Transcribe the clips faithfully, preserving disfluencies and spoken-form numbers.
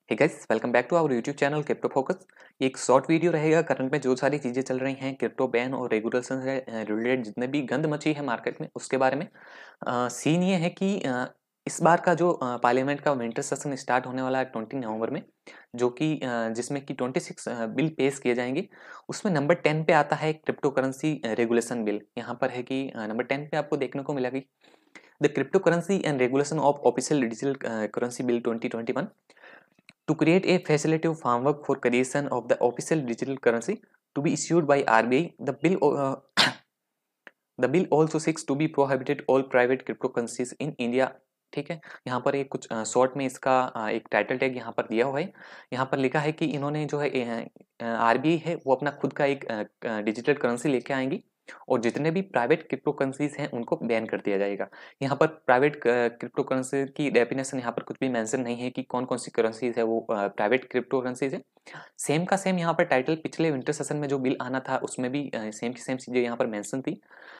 Hey guys, welcome back to our YouTube channel crypto focus. ये एक short video रहेगा। Current में जो सारी चीज़ें चल रही हैं क्रिप्टो बैन और रेगुलेशन से रिलेटेड, जितने भी गंद मची है मार्केट में उसके बारे में। अ, सीन ये है कि अ, इस बार का जो अ, पार्लियामेंट का विंटर सेशन स्टार्ट होने वाला है ट्वेंटी नवंबर में, जो कि अ, जिसमें कि ट्वेंटी सिक्स बिल पेश किए जाएंगे। उसमें नंबर टेन पे आता है क्रिप्टो करेंसी रेगुलेशन बिल। यहाँ पर है कि नंबर टेन पे आपको देखने को मिलेगी the crypto currency and regulation of official digital currency bill twenty twenty one to create a facilitative framework for creation of the official digital currency to be issued by R B I. The bill uh, the bill also seeks to be prohibited all private cryptocurrencies in India. ठीक है, यहाँ पर एक कुछ short में इसका अ, एक title tag यहाँ पर दिया हुआ है। यहाँ पर लिखा है कि इन्होंने जो है आरबीआई है वो अपना खुद का एक डिजिटल करेंसी लेके आएंगी और जितने भी प्राइवेट क्रिप्टो करेंसीज हैं उनको बैन कर दिया जाएगा। यहाँ पर प्राइवेट क्रिप्टो करेंसी की डेफिनेशन यहाँ पर कुछ भी मेंशन नहीं है कि कौन कौन सी करेंसीज है वो प्राइवेट क्रिप्टो करेंसीज है। सेम का सेम यहाँ पर टाइटल पिछले विंटर सेशन में जो बिल आना था उसमें भी सेम की सेम चीजें यहाँ पर मेंशन थी।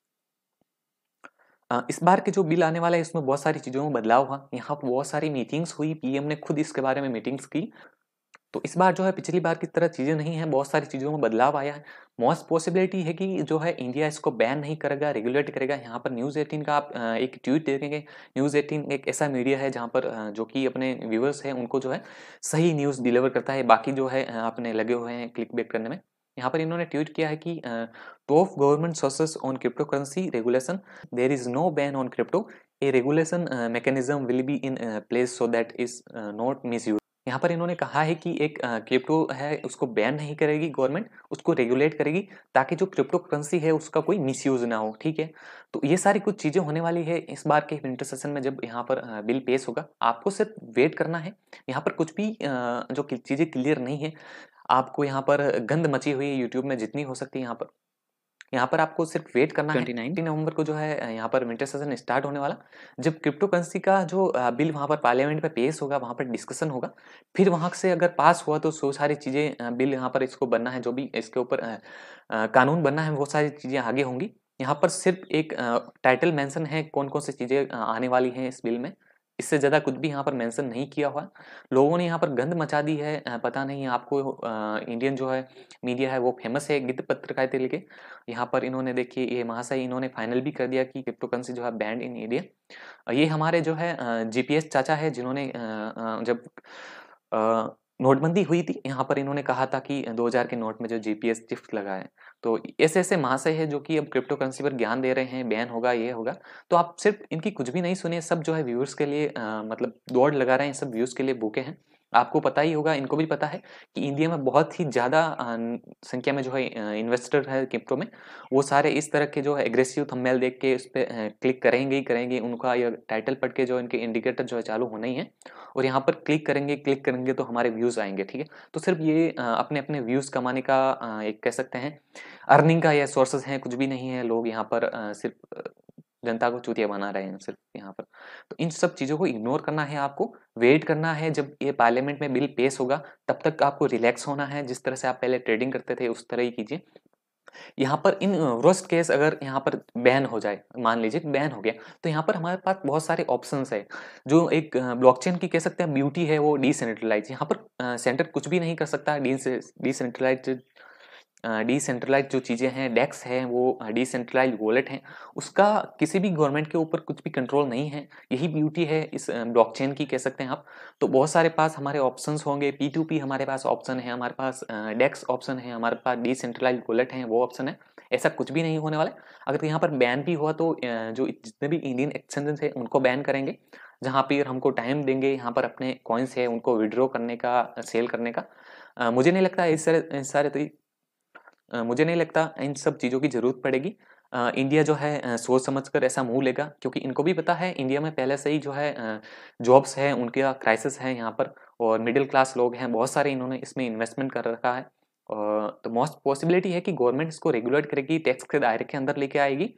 अ, इस बार के जो बिल आने वाला है इसमें बहुत सारी चीज़ों में बदलाव हुआ। यहाँ पर बहुत सारी मीटिंग्स हुई, पीएम ने खुद इसके बारे में मीटिंग्स की। तो इस बार जो है पिछली बार की तरह चीज़ें नहीं है, बहुत सारी चीज़ों में बदलाव आया है। मोस्ट पॉसिबिलिटी है कि जो है इंडिया इसको बैन नहीं करेगा, रेगुलेट करेगा। यहाँ पर न्यूज़ एटीन का आप अ, एक ट्वीट देखेंगे। न्यूज़ एटीन एक ऐसा मीडिया है जहाँ पर अ, जो कि अपने व्यूअर्स हैं उनको जो है सही न्यूज़ डिलीवर करता है। बाकी जो है अ, अपने लगे हुए हैं क्लिक बेक करने में। यहाँ पर इन्होंने ट्वीट किया है कि top government sources on crypto currency regulation, there is no ban on crypto, a regulation mechanism will be in place so that is not misuse. यहाँ पर इन्होंने कहा है कि एक क्रिप्टो है उसको बैन नहीं करेगी गवर्नमेंट, उसको रेगुलेट करेगी ताकि जो क्रिप्टो करेंसी है उसका कोई मिसयूज ना हो। ठीक है, तो ये सारी कुछ चीजें होने वाली है इस बार के विंटर सेशन में। जब यहाँ पर बिल पेश होगा आपको सिर्फ वेट करना है। यहाँ पर कुछ भी अ, जो चीजें क्लियर नहीं है, आपको यहाँ पर गंद मची हुई है यूट्यूब में जितनी हो सकती है। यहाँ पर यहाँ पर आपको सिर्फ वेट करना है। ट्वेंटी नवंबर को जो है यहाँ पर विंटर सेशन स्टार्ट होने वाला, जब क्रिप्टो करेंसी का जो बिल वहाँ पर पार्लियामेंट में पेश होगा, वहाँ पर डिस्कशन होगा। फिर वहाँ से अगर पास हुआ तो सो सारी चीज़ें बिल यहाँ पर इसको बनना है, जो भी इसके ऊपर कानून बनना है वो सारी चीज़ें आगे होंगी। यहाँ पर सिर्फ एक टाइटल मेंशन है कौन कौन सी चीज़ें आने वाली हैं इस बिल में, इससे ज़्यादा कुछ भी यहाँ पर मेंशन नहीं किया हुआ। लोगों ने यहाँ पर गंद मचा दी है। पता नहीं आपको इंडियन जो है मीडिया है वो फेमस है गिद्ध पत्रकारिता लेके। यहाँ पर इन्होंने देखिए ये महाशय इन्होंने फाइनल भी कर दिया कि क्रिप्टो करेंसी जो है बैंड इन इंडिया। ये हमारे जो है जीपीएस चाचा है जिन्होंने जब नोटबंदी हुई थी यहाँ पर इन्होंने कहा था कि दो हज़ार के नोट में जो जीपीएस चिप्स लगा है। तो ऐसे ऐसे महाशय है जो कि अब क्रिप्टो करेंसी पर ज्ञान दे रहे हैं, बैन होगा ये होगा। तो आप सिर्फ इनकी कुछ भी नहीं सुनिए, सब जो है व्यूअर्स के लिए आ, मतलब दौड़ लगा रहे हैं, सब व्यूअर्स के लिए भूखे हैं। आपको पता ही होगा, इनको भी पता है कि इंडिया में बहुत ही ज़्यादा संख्या में जो है इन्वेस्टर है क्रिप्टो में। वो सारे इस तरह के जो है एग्रेसिव थंबनेल देख के उस पर क्लिक करेंगे ही करेंगे। उनका यह टाइटल पढ़ के जो इनके इंडिकेटर जो है चालू होना ही है और यहाँ पर क्लिक करेंगे क्लिक करेंगे तो हमारे व्यूज़ आएंगे। ठीक है, तो सिर्फ ये अपने अपने व्यूज़ कमाने का एक कह सकते हैं अर्निंग का यह सोर्सेज हैं, कुछ भी नहीं है। लोग यहाँ पर सिर्फ जनता को चूतिया बना रहे हैं सिर्फ यहाँ पर। तो इन सब चीज़ों को इग्नोर करना है, आपको वेट करना है जब ये पार्लियामेंट में बिल पेश होगा। तब तक आपको रिलैक्स होना है, जिस तरह से आप पहले ट्रेडिंग करते थे उस तरह ही कीजिए। यहाँ पर इन वर्स्ट केस अगर यहाँ पर बैन हो जाए, मान लीजिए बैन हो गया, तो यहाँ पर हमारे पास बहुत सारे ऑप्शंस है। जो एक ब्लॉकचेन की कह सकते हैं ब्यूटी है वो डिसेंट्रलाइज। यहाँ पर सेंटर कुछ भी नहीं कर सकता। डिसेंट्रलाइज डिसेंट्रलाइज जो चीज़ें हैं, डेक्स है वो डिसेंट्रलाइज वॉलेट हैं, उसका किसी भी गवर्नमेंट के ऊपर कुछ भी कंट्रोल नहीं है। यही ब्यूटी है इस ब्लॉकचेन की कह सकते हैं आप। तो बहुत सारे पास हमारे ऑप्शंस होंगे, पी टू पी हमारे पास ऑप्शन है, हमारे पास डेक्स ऑप्शन है, हमारे पास डिसेंट्रलाइज वॉलेट है वो ऑप्शन है। ऐसा कुछ भी नहीं होने वाला। अगर यहाँ पर बैन भी हुआ तो जो जितने भी इंडियन एक्सचेंजेस है उनको बैन करेंगे, जहाँ पर हमको टाइम देंगे यहाँ पर अपने कॉइन्स है उनको विड्रॉ करने का, सेल करने का। मुझे नहीं लगता इस सारे इस सारे तो मुझे नहीं लगता इन सब चीज़ों की ज़रूरत पड़ेगी। आ, इंडिया जो है सोच समझ कर ऐसा मूव लेगा, क्योंकि इनको भी पता है इंडिया में पहले से ही जो है जॉब्स है उनका क्राइसिस है यहाँ पर, और मिडिल क्लास लोग हैं बहुत सारे, इन्होंने इसमें इन्वेस्टमेंट कर रखा है। और तो मोस्ट पॉसिबिलिटी है कि गवर्नमेंट इसको रेगुलेट करेगी, टैक्स के दायरे के अंदर लेके आएगी।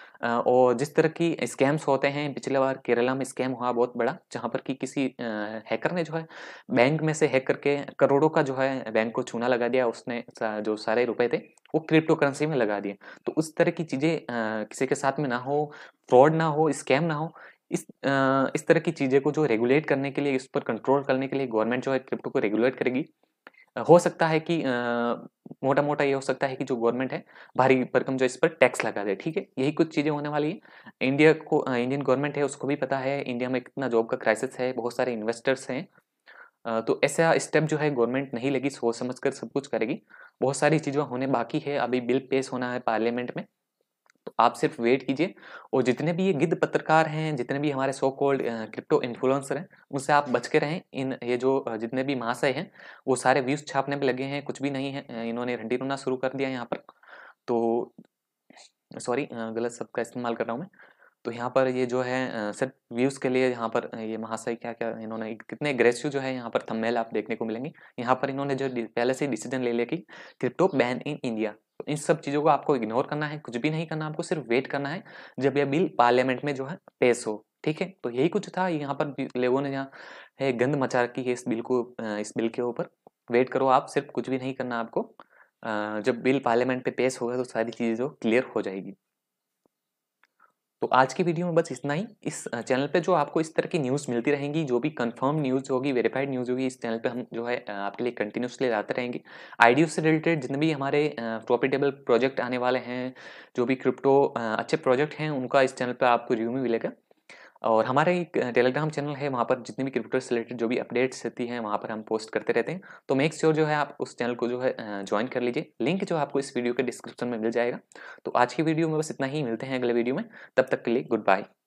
और जिस तरह की स्कैम्स होते हैं, पिछले बार केरला में स्कैम हुआ बहुत बड़ा, जहाँ पर कि किसी हैकर ने जो है बैंक में से हैक करके करोड़ों का जो है बैंक को चूना लगा दिया। उसने जो सारे रुपए थे वो क्रिप्टो करेंसी में लगा दिए। तो उस तरह की चीज़ें किसी के साथ में ना हो, फ्रॉड ना हो, स्कैम ना हो, इस अ, इस तरह की चीज़ें को जो रेगुलेट करने के लिए, इस पर कंट्रोल करने के लिए गवर्नमेंट जो है क्रिप्टो को रेगुलेट करेगी। हो सकता है कि मोटा मोटा ये हो सकता है कि जो गवर्नमेंट है भारी भरकम जो इस पर टैक्स लगा दे। ठीक है, यही कुछ चीज़ें होने वाली है। इंडिया को अ, इंडियन गवर्नमेंट है उसको भी पता है इंडिया में कितना जॉब का क्राइसिस है, बहुत सारे इन्वेस्टर्स हैं। अ, तो ऐसा स्टेप जो है गवर्नमेंट नहीं लेगी, सोच समझ कर सब कुछ करेगी। बहुत सारी चीज़ें होने बाकी है, अभी बिल पेश होना है पार्लियामेंट में, तो आप सिर्फ वेट कीजिए। और जितने भी ये गिद्ध पत्रकार हैं, जितने भी हमारे सो कॉल्ड क्रिप्टो इन्फ्लुएंसर हैं, उनसे आप बच के रहें। इन ये जो अ, जितने भी महाशय हैं वो सारे व्यूज छापने पे लगे हैं, कुछ भी नहीं है। अ, इन्होंने रंडी रोना शुरू कर दिया यहाँ पर। तो सॉरी, गलत शब्द का इस्तेमाल कर रहा हूँ मैं। तो यहाँ पर ये जो है अ, सिर्फ व्यूज़ के लिए यहाँ पर अ, ये महाशय क्या-क्या इन्होंने कितने एग्रेसिव जो है यहाँ पर थंबनेल आप देखने को मिलेंगे। यहाँ पर इन्होंने जो डि पहले से ही डिसीजन ले लिया कि क्रिप्टो बैन इन इंडिया। तो इन सब चीज़ों को आपको इग्नोर करना है, कुछ भी नहीं करना, आपको सिर्फ वेट करना है जब यह बिल पार्लियामेंट में जो है पेश हो। ठीक है? तो यही कुछ था यहाँ पर बी लोगों ने यहाँ है गंद मचा रखी है इस बिल को, अ, इस बिल के ऊपर। वेट करो आप, सिर्फ कुछ भी नहीं करना आपको। अ, जब बिल पार्लियामेंट पे पेश होगा तो सारी चीज़ें जो क्लियर हो जाएगी। तो आज की वीडियो में बस इतना ही। इस अ, चैनल पे जो आपको इस तरह की न्यूज़ मिलती रहेंगी, जो भी कंफर्म न्यूज़ होगी, वेरीफाइड न्यूज़ होगी, इस चैनल पे हम जो है अ, आपके लिए कंटिन्यूअसली लाते रहेंगे। आईडीयू से रिलेटेड जितने भी हमारे अ, प्रॉफिटेबल प्रोजेक्ट आने वाले हैं, जो भी क्रिप्टो अ, अच्छे प्रोजेक्ट हैं, उनका इस चैनल पे आपको रिव्यू में मिलेगा। और हमारा एक टेलीग्राम चैनल है, वहाँ पर जितनी भी क्रिप्टो से रिलेटेड जो भी अपडेट्स रहती हैं, वहाँ पर हम पोस्ट करते रहते हैं। तो मेक श्योर जो है आप उस चैनल को जो है अ, जॉइन कर लीजिए। लिंक जो है आपको इस वीडियो के डिस्क्रिप्शन में मिल जाएगा। तो आज की वीडियो में बस इतना ही, मिलते हैं अगले वीडियो में। तब तक के लिए गुड बाय।